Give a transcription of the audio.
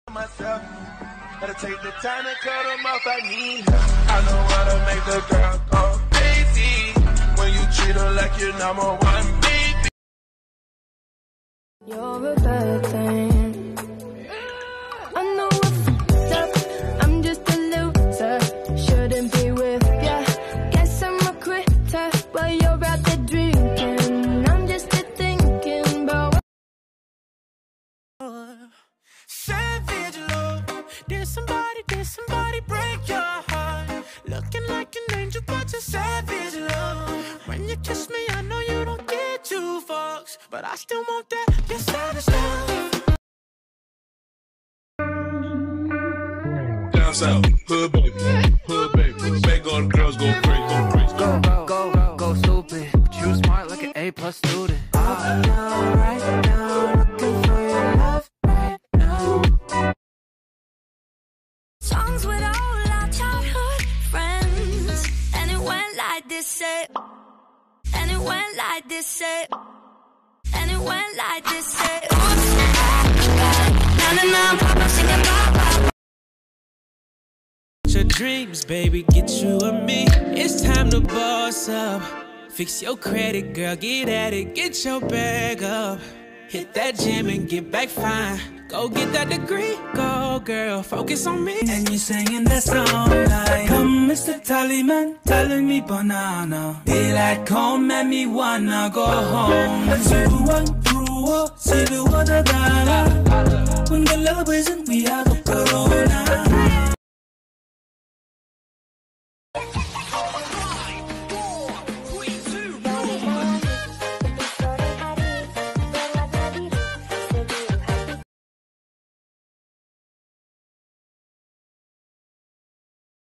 myself. Gotta take the time to cut them off. I need help. I know how to make the girl go crazy when you treat her like you're number one, baby. You're a bad thing. I know I fucked up. I'm just a loser. Shouldn't be with ya. Guess I'm a quitter while you're out there drinking. I'm just a thinking about. Savage love. Did somebody break your heart? Looking like an angel, but you're savage love. When you kiss me, I know you don't get two fucks, but I still want that. You're savage love. Down south, hood baby, make all the girls go crazy, Go stupid. But you smart like an A+ student. Right now, looking for your love right now. Songs with all our childhood friends, and it went like this, and it went like this, and it went like this, na na na, papa singing papa. Your dreams, baby, get you and me. It's time to boss up. Fix your credit, girl, get at it, get your bag up. Hit that gym and get back fine. Go get that degree, go girl, focus on me. And you singing that song like, come Mr. Tallyman, telling me banana. Daylight come and me wanna go home. See the water gala. When the love isn't, we have a corona.